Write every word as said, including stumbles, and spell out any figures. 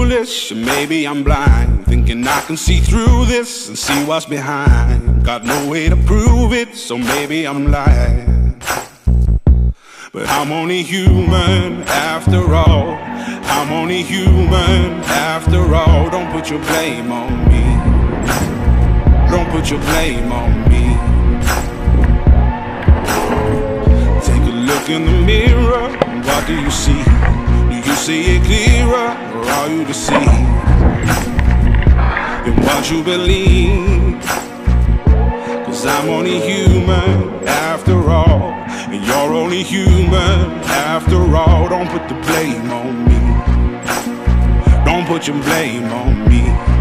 foolish, maybe I'm blind, thinking I can see through this and see what's behind. Got no way to prove it, so maybe I'm lying. But I'm only human after all. I'm only human after all. Don't put your blame on me. Don't put your blame on me. Take a look in the mirror. What do you see? Do you see it clearer, or are you deceived in what you believe? 'Cause I'm only human after all, and you're only human after all. Don't put the blame on me. Don't put your blame on me.